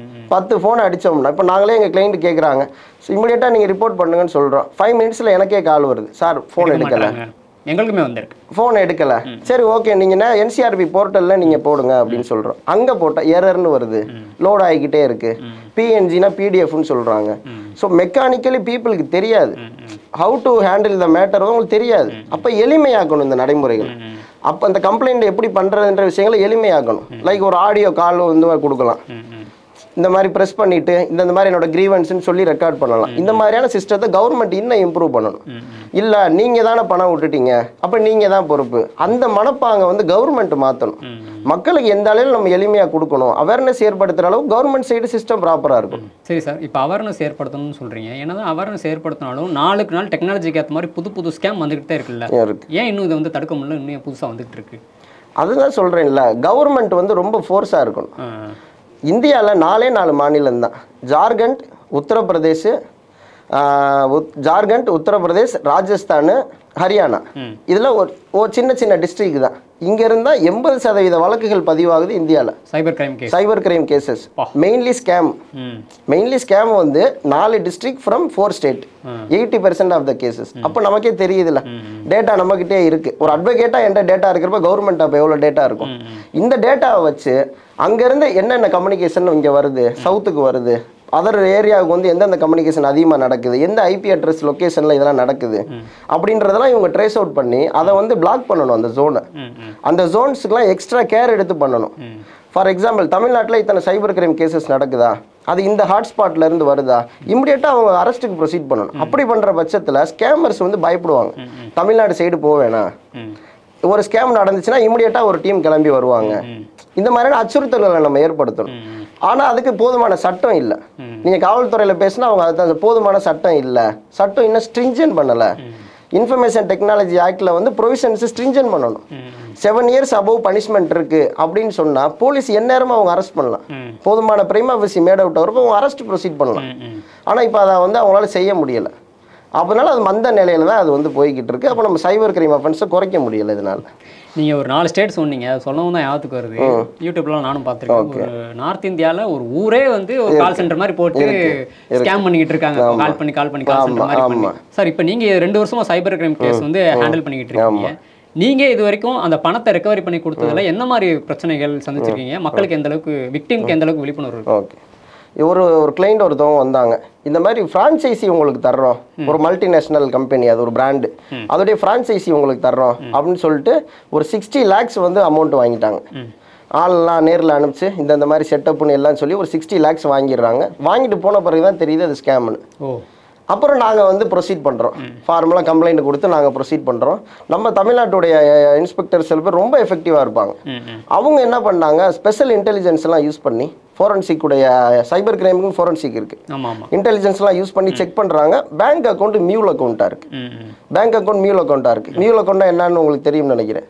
B: 10 ஃபோன் அடித்தோம்னா இப்போ நாங்களே எங்கள் கிளைண்ட் கேட்குறாங்க, ஸோ இமீடியட்டாக நீங்கள் ரிப்போர்ட் பண்ணுங்கன்னு சொல்கிறோம். 5 மினிட்ஸில் எனக்கே கால் வருது, சார் ஃபோன் எடுக்கலை,
A: எங்களுக்குமே வந்திருக்கு,
B: ஃபோன் எடுக்கலை. சரி ஓகே, நீங்கள் என்சிஆர்பி போர்ட்டலில் நீங்கள் போடுங்க அப்படின்னு சொல்கிறோம். அங்கே போட்டால் எரர்னு வருது, லோட் ஆகிக்கிட்டே இருக்குது. பிஎன்ஜினா பிடிஎஃப்னு சொல்கிறாங்க. ஸோ மெக்கானிக்கலி பீப்புளுக்கு தெரியாது, how to handle the matter உங்களுக்கு தெரியாது. அப்போ எளிமையாக்கணும் இந்த நடைமுறைகள். அப்போ அந்த கம்ப்ளைண்ட் எப்படி பண்ணுறதுன்ற விஷயங்களை எளிமையாக்கணும். லைக் ஒரு ஆடியோ கால் வந்து கொடுக்கலாம், இந்த மாதிரி ப்ரெஸ் பண்ணிவிட்டு இந்த மாதிரி என்னோட கிரீவன்ஸ்ன்னு சொல்லி ரெக்கார்ட் பண்ணலாம். இந்த மாதிரியான சிஸ்டத்தை கவர்மெண்ட் இன்னும் இம்ப்ரூவ் பண்ணணும். இல்லை நீங்கள் தானே பணம் விட்டுட்டீங்க, அப்போ நீங்கள் தான் பொறுப்பு, அந்த மனப்பாங்க வந்து கவர்மெண்ட் மாற்றணும். மக்களுக்கு எந்த அளவில் நம்ம எளிமையாக கொடுக்கணும், அவேர்னஸ் ஏற்படுத்துகிற அளவு கவர்மெண்ட் சைடு சிஸ்டம் ப்ராப்பராக இருக்கும்.
A: சரி சார், இப்போ அவேர்னஸ் ஏற்படுத்தணும்னு சொல்கிறீங்க. என்னதான் அவேர்னஸ் ஏற்படுத்தினாலும் நாளுக்கு நாள் டெக்னாலஜிக்கு ஏற்ற மாதிரி புது புது ஸ்கேம் வந்துக்கிட்டே இருக்குல்ல, ஏன் இன்னும் இதை வந்து தடுக்க முடியல, இன்னும் புதுசாக வந்துகிட்டு இருக்கு? அதுதான்
B: சொல்கிறேன்ல, கவர்மெண்ட் வந்து ரொம்ப ஃபோர்ஸாக இருக்கணும். இந்தியாவில் 4 மாநிலம் தான், ஜார்க்கண்ட், உத்தரப்பிரதேஷ், ராஜஸ்தான், ஹரியானா. இதில் ஒரு சின்ன சின்ன டிஸ்ட்ரிக்ட் தான். இங்க இருந்தா 80% வழக்குகள் பதிவாகுது இந்தியாவில் cyber crime cases. Mainly scam வந்து 4 district from 4 state, 80% of the cases. அப்போ நமக்கே தெரியுதுல்ல, டேட்டா நம்மகிட்டே இருக்கு. ஒரு அட்வொகேட்டா என்கிட்ட டேட்டா இருக்கிறப்ப கவர்மெண்ட் அப்போ எவ்வளோ டேட்டா இருக்கும்? இந்த டேட்டாவை வச்சு அங்கேருந்து என்னென்ன கம்யூனிகேஷன் இங்கே வருது, சவுத்துக்கு வருது, அதர் ஏரியாவுக்கு வந்து எந்தெந்த கம்யூனிகேஷன் அதிகமாக நடக்குது, எந்த ஐபி அட்ரஸ் லொக்கேஷனில் இதெல்லாம் நடக்குது அப்படின்றதெல்லாம் இவங்க ட்ரேஸ் அவுட் பண்ணி அதை வந்து பிளாக் பண்ணணும். அந்த ஜோனை, அந்த ஜோன்ஸுக்கெலாம் எக்ஸ்ட்ரா கேர் எடுத்து பண்ணணும். ஃபார் எக்ஸாம்பிள், தமிழ்நாட்டில் இத்தனை சைபர் கிரைம் கேசஸ் நடக்குதா, அது இந்த ஹாட்ஸ்பாட்ல இருந்து வருதா, இமிடியேட்டாக அவங்க அரெஸ்ட்டுக்கு ப்ரொசீட் பண்ணணும். அப்படி பண்ணுற பட்சத்தில் ஸ்கேமர்ஸ் வந்து பயப்படுவாங்க, தமிழ்நாடு சைடு போவேனா. ஒரு ஸ்கேம் நடந்துச்சுன்னா இமிடியேட்டாக ஒரு டீம் கிளம்பி வருவாங்க. இந்த மாதிரியான அச்சுறுத்தல்களை நம்ம ஏற்படுத்தணும். ஆனால் அதுக்கு போதுமான சட்டம் இல்லை. நீங்கள் காவல்துறையில் பேசினா அவங்க அதுதான், போதுமான சட்டம் இல்லை, சட்டம் இன்னும் ஸ்ட்ரிஞ்சன் பண்ணலை. இன்ஃபர்மேஷன் டெக்னாலஜி ஆக்டில் வந்து ப்ரொவிஷன்ஸ் ஸ்ட்ரிஞ்சன் பண்ணணும். 7 years அபவ் பனிஷ்மெண்ட் இருக்குது அப்படின்னு சொன்னால் போலீஸ் எந்நேரமும் அவங்க அரெஸ்ட் பண்ணலாம். போதுமான பிரைமா ஃபேசி மேட் அவுட் ஆகிறப்போ அவங்க அரெஸ்ட் ப்ரொசீட் பண்ணலாம். ஆனால் இப்போ அதை வந்து அவங்களால செய்ய முடியலை. அதனால அது மந்த நிலையில தான் அது வந்து போய்கிட்டு இருக்கு. அப்போ நம்ம சைபர் கிரைம் அஃபென்ஸை குறைக்க முடியலை இதனால.
A: நீங்கள் ஒரு 4 ஸ்டேட் சொன்னீங்க, சொல்லவும் தான் ஞாபகத்துக்கு வருது. யூடியூப்லாம் நானும் பார்த்துருக்கேன். ஒரு நார்த் இந்தியாவில் ஒரு ஊரே வந்து ஒரு கால் சென்டர் மாதிரி போட்டு ஸ்கேம் பண்ணிக்கிட்டு இருக்காங்க. கால் பண்ணி கால் சென்டர் மாதிரி. சார், இப்போ நீங்கள் 2 வருஷமா சைபர் கிரைம் கேஸ் வந்து ஹேண்டில் பண்ணிக்கிட்டு இருக்கீங்க. நீங்கள் இது வரைக்கும் அந்த பணத்தை ரெக்கவரி பண்ணி கொடுத்ததுல என்ன மாதிரி பிரச்சனைகள் சந்திச்சிருக்கீங்க? மக்களுக்கு எந்த அளவுக்கு, விக்டிம்க்கு எந்த அளவுக்கு விழிப்புணர்வு இருக்கு?
B: ஓகே, ஒரு கிளைண்ட் ஒருத்தவங்க வந்தாங்க, இந்த மாதிரி ஃப்ரான்ச்சைசி உங்களுக்கு தர்றோம், ஒரு மல்டிநேஷ்னல் கம்பெனி, அது ஒரு பிராண்டு, அதோடைய ஃப்ரான்ச்சைசி உங்களுக்கு தர்றோம் அப்படின்னு சொல்லிட்டு ஒரு 60 lakhs வந்து அமௌண்ட் வாங்கிட்டாங்க. ஆள்லாம் நேரில் அனுப்பிச்சு இந்த மாதிரி செட்டப்னு எல்லாம் சொல்லி ஒரு 60 lakhs வாங்கிடுறாங்க. வாங்கிட்டு போன பிறகு தான் தெரியுது அது ஸ்கேம்னு. அப்புறம் நாங்கள் வந்து ப்ரொசீட் பண்ணுறோம், ஃபார்மலாக கம்ப்ளைண்ட் கொடுத்து நாங்கள் ப்ரொசீட் பண்ணுறோம். நம்ம தமிழ்நாட்டுடைய இன்ஸ்பெக்டர் சில பேர் ரொம்ப எஃபெக்டிவாக இருப்பாங்க. அவங்க என்ன பண்ணாங்க, ஸ்பெஷல் இன்டெலிஜென்ஸ்லாம் யூஸ் பண்ணி, ஃபோரன்சிக் உடைய சைபர் கிரைமுக்கு ஃபோரன்சிக் இருக்குது, இன்டெலிஜென்ஸ்லாம் யூஸ் பண்ணி செக் பண்ணுறாங்க. பேங்க் அக்கௌண்ட் மியூல் அக்கௌண்ட்டாக இருக்குது. பேங்க் அக்கௌண்ட் மியூல் அக்கௌண்ட்டாக இருக்குது. மியூல் அக்கௌண்ட்னா என்னன்னு உங்களுக்கு தெரியும்னு நினைக்கிறேன்.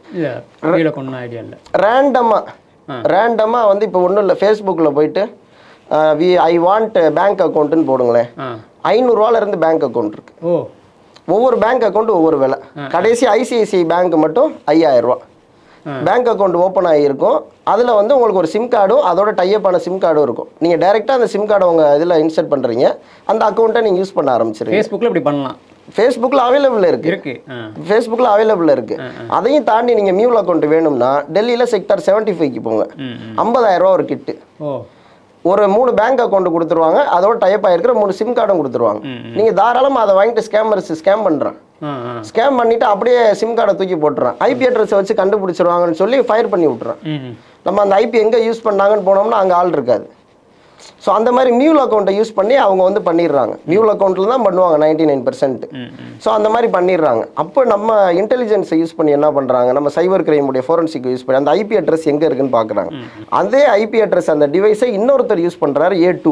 B: ரேண்டமாக வந்து இப்போ ஒன்றும் இல்லை, ஃபேஸ்புக்கில் போயிட்டு ஐ வாண்ட் பேங்க் அக்கௌண்ட்டுன்னு போடுங்களேன். 500 ரூபாயிலிருந்து பேங்க் அக்கௌண்ட் இருக்கு. ஒவ்வொரு பேங்க் அக்கௌண்ட் ஒவ்வொரு விலை. கடைசி ஐசிஐசிஐ பேங்க் மட்டும் 5000 ரூபா பேங்க் அக்கௌண்ட் ஓப்பன் ஆகியிருக்கும். அதில் வந்து உங்களுக்கு ஒரு சிம் கார்டும் அதோட டைப்பான சிம் கார்டும் இருக்கும். நீங்கள் டைரெக்டாக அந்த சிம் கார்டை உங்கள் இதில் இன்சர்ட் பண்ணுறீங்க, அந்த அக்கௌண்ட்டை நீங்கள் யூஸ் பண்ண ஆரம்பிச்சிருங்க.
A: ஃபேஸ்புக்கில் இப்படி பண்ணலாம்.
B: ஃபேஸ்புக்கில் அவைலபிள் இருக்கு. ஃபேஸ்புக்கில் அவைலபிள் இருக்கு. அதையும் தாண்டி நீங்கள் மியூல் அக்கௌண்ட் வேணும்னா டெல்லியில் செக்டார் 75க்கு போங்க, 50,000 ரூபா ஒரு கிட்டு. ஒரு 3 பேங்க் அக்கௌண்ட் கொடுத்துருவாங்க, அதோட டைப் ஆகிருக்கிற 3 சிம் கார்டும் கொடுத்துருவாங்க. நீங்கள் தாராளமாக அதை வாங்கிட்டு ஸ்கேம் பண்ணுறான். ஸ்கேம் பண்ணிட்டு அப்படியே சிம் கார்டை தூக்கி போட்டுறான். ஐபி அட்ரஸை வச்சு கண்டுபிடிச்சிருவாங்கன்னு சொல்லி ஃபயர் பண்ணி விட்டுறான். நம்ம அந்த ஐபி எங்கே யூஸ் பண்ணாங்கன்னு போனோம்னா அங்கே ஆள் இருக்காது. ஸோ அந்த மாதிரி மியூல் அக்கௌண்ட்டை யூஸ் பண்ணி அவங்க வந்து பண்ணிடுறாங்க. மியூல் அக்கௌண்ட்டில் தான் பண்ணுவாங்க 99%. ஸோ அந்த மாதிரி பண்ணிடுறாங்க. அப்போ நம்ம இன்டெலிஜென்ஸை யூஸ் பண்ணி என்ன பண்ணுறாங்க, நம்ம சைபர் கிரைமுடைய ஃபோரன்சிக் யூஸ் பண்ணி அந்த ஐபி அட்ரஸ் எங்கே இருக்குன்னு பார்க்குறாங்க. அதே ஐபி அட்ரஸ் அந்த டிவைஸை இன்னொருத்தர் யூஸ் பண்ணுறாரு, A2.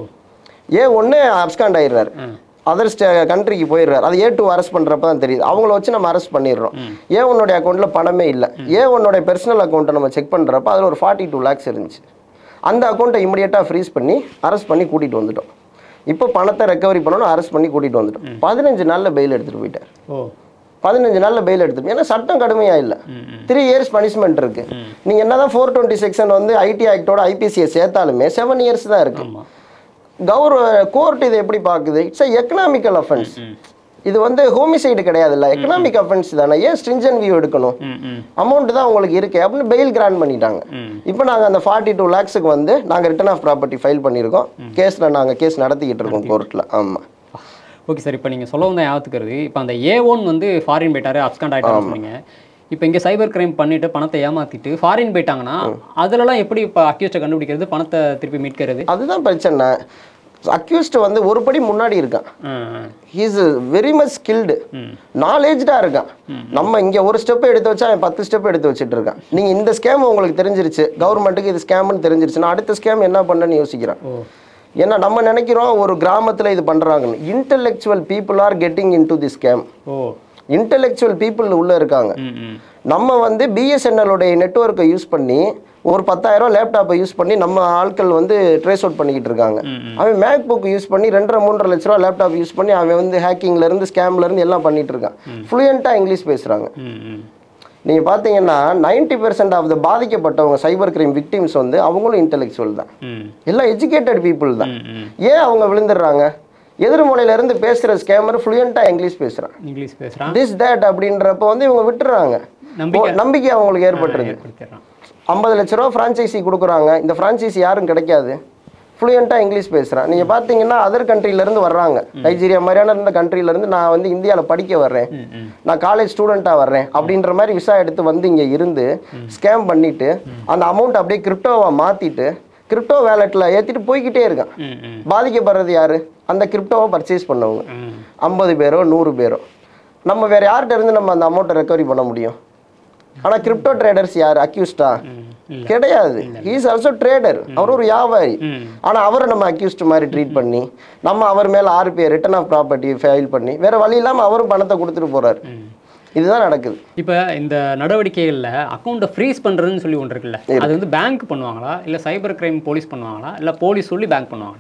B: A1 அப்ஸ்காண்ட் ஆயிடுறாரு, அதர் கண்ட்ரிக்கு போயிடுறாரு. அது A2 அரெஸ்ட் பண்ணுறப்ப தான் தெரியுது. அவங்கள வச்சு நம்ம அரெஸ்ட் பண்ணிடுறோம். A1 அக்கௌண்ட்டில் பணமே இல்லை. A1 பர்சனல் அக்கௌண்ட்டை நம்ம செக் பண்ணுறப்ப அதில் ஒரு 42 lakhs இருந்துச்சு. அந்த அக்கௌண்ட்டை இமிடியேட்டாக ஃப்ரீஸ் பண்ணி அரெஸ்ட் பண்ணி கூட்டிகிட்டு வந்துட்டோம். இப்போ பணத்தை ரெக்கவரி பண்ணணும், அரெஸ்ட் பண்ணி கூட்டிகிட்டு வந்துட்டோம். 15 நாளில் பெயில் எடுத்துகிட்டு போயிட்டார். 15 நாளில் பெயில் எடுத்துட்டு, ஏன்னா சட்டம் கடுமையாக இல்லை. 3 years பனிஷ்மெண்ட் இருக்குது. நீங்கள் என்ன தான் 420 செக்ஷன் வந்து ஐடி ஆக்டோட ஐபிசியை சேர்த்தாலுமே 7 years தான் இருக்குது. கோர்ட் இதை எப்படி பார்க்குது, இட்ஸ் எக்கனாமிக்கல் அஃபென்ஸ். இது வந்து ஹோமிசைடு கிடையாது, இல்லை எக்கனாமிக் அஃபென்ஸ் தானே, ஏன் ஸ்ட்ரிஞ்சன் வியூ எடுக்கணும், அமௌண்ட் தான் உங்களுக்கு இருக்கு அப்படின்னு பெயில் கிராண்ட் பண்ணிட்டாங்க. இப்போ நாங்கள் அந்த 42 lakhsக்கு வந்து நாங்கள் ரிட்டர்ன் ஆஃப் ப்ராப்பர்ட்டி ஃபைல் பண்ணியிருக்கோம். நாங்கள் கேஸ் நடத்திக்கிட்டு இருக்கோம் கோர்ட்டில். ஆமாம்.
A: ஓகே சார், இப்போ நீங்கள் சொல்லவும் தான் ஞாபகத்துக்கு, இப்போ அந்த A1 வந்து ஃபாரின் போயிட்டாரு, அப்ஸ்காண்ட் ஆகிட்டாரு சொன்னீங்க. இப்போ இங்கே சைபர் கிரைம் பண்ணிட்டு பணத்தை ஏமாற்றிட்டு ஃபாரின் போயிட்டாங்கன்னா அதிலலாம் எப்படி இப்போ அக்யூஸ்டை கண்டுபிடிக்கிறது, பணத்தை திருப்பி மீட்கிறது?
B: அதுதான் பிரச்சனை. அக்யூஸ்ட் வந்து ஒரு படி முன்னாடி இருக்கான். He is very much skilled, நாலேஜ்டாக இருக்கான். நம்ம இங்கே ஒரு ஸ்டெப் எடுத்து வச்சா அவன் 10 ஸ்டெப் எடுத்து வச்சுட்டு இருக்கான். நீங்கள் இந்த ஸ்கேம் உங்களுக்கு தெரிஞ்சிருச்சு, கவர்மெண்ட்டுக்கு இது ஸ்கேம்னு தெரிஞ்சிருச்சுன்னா அடுத்த ஸ்கேம் என்ன பண்ணன்னு யோசிக்கிறான். ஏன்னா நம்ம நினைக்கிறோம் ஒரு கிராமத்தில் இது பண்ணுறாங்கன்னு. Intellectual people are getting in to the scam. Intellectual people உள்ளே இருக்காங்க. நம்ம வந்து பிஎஸ்என்எல்லுடைய நெட்வொர்க்கை யூஸ் பண்ணி ஒரு 10,000 லேப்டாப்பை யூஸ் பண்ணி நம்ம ஆட்கள் வந்து ட்ரேஸ் அவுட் பண்ணிக்கிட்டு இருக்காங்க. அவன் மேக் புக் யூஸ் பண்ணி 2.5-3 லட்ச ரூபா லேப்டாப் யூஸ் பண்ணி அவன் வந்து ஹேக்கிங்லேருந்து ஸ்கேம்லேருந்து எல்லாம் பண்ணிட்டு இருக்கான். ஃப்ளூயண்ட்டாக இங்கிலீஷ் பேசுகிறாங்க. நீங்கள் பார்த்தீங்கன்னா 90% ஆஃப் த பாதிக்கப்பட்டவங்க சைபர் கிரைம் விக்டிம்ஸ் வந்து அவங்களும் இன்டெலெக்சுவல் தான், எல்லாம் எஜுகேட்டட் பீப்புள் தான். ஏன் அவங்க விழுந்துடுறாங்க? எதிர்மொழியிலேருந்து பேசுகிற ஸ்கேமர் ஃப்ளூயண்ட்டாக இங்கிலீஷ் பேசுகிறான், திஸ் தேட் அப்படின்றப்ப வந்து இவங்க விட்டுறாங்க. நம்பிக்கை அவங்களுக்கு ஏற்பட்டுருது. 50 லட்ச ரூபா ஃப்ரான்ச்சைசி கொடுக்குறாங்க. இந்த ஃப்ரான்ச்சைசி யாரும் கிடைக்காது, ஃப்ளூயண்ட்டாக இங்கிலீஷ் பேசுகிறேன். நீங்கள் பார்த்தீங்கன்னா அதர் கண்ட்ரிலேருந்து வர்றாங்க, நைஜீரியா மாதிரியான இந்த கண்ட்ரிலேருந்து நான் வந்து இந்தியாவில் படிக்க வர்றேன், நான் காலேஜ் ஸ்டூடெண்ட்டாக வர்றேன் அப்படின்ற மாதிரி விசா எடுத்து வந்து இங்கே இருந்து ஸ்கேம் பண்ணிவிட்டு அந்த அமௌண்ட் அப்படியே கிரிப்டோவாக மாற்றிட்டு கிரிப்டோ வேலெட்டில் ஏற்றிட்டு போய்கிட்டே இருக்கான். பாதிக்கப்படுறது யார்? அந்த கிரிப்டோவை பர்ச்சேஸ் பண்ணவங்க 50 பேரோ 100 பேரோ. நம்ம வேறு யார்கிட்ட இருந்து நம்ம அந்த அமௌண்ட்டை ரெக்கவரி பண்ண முடியும்? ஆனால் கிரிப்டோ ட்ரேடர்ஸ் யார்? அக்யூஸ்டா? கிடையாது. ஹீ இஸ் ஆல்சோ ட்ரேடர், அவர் ஒரு வியாபாரி. ஆனால் அவரை நம்ம அக்யூஸ்ட் மாதிரி ட்ரீட் பண்ணி நம்ம அவர் மேலே RPI return of property file பண்ணி வேறு வழி இல்லாமல் அவரும் பணத்தை கொடுத்துட்டு போகிறார். இதுதான் நடக்குது.
A: இப்போ இந்த நடவடிக்கைகளில் அக்கௌண்ட்டை ஃப்ரீஸ் பண்ணுறதுன்னு சொல்லி ஒன்று இருக்குல்ல, அது வந்து பேங்க் பண்ணுவாங்களா இல்லை சைபர் கிரைம் போலீஸ் பண்ணுவாங்களா இல்லை போலீஸ் சொல்லி பேங்க் பண்ணுவாங்களா?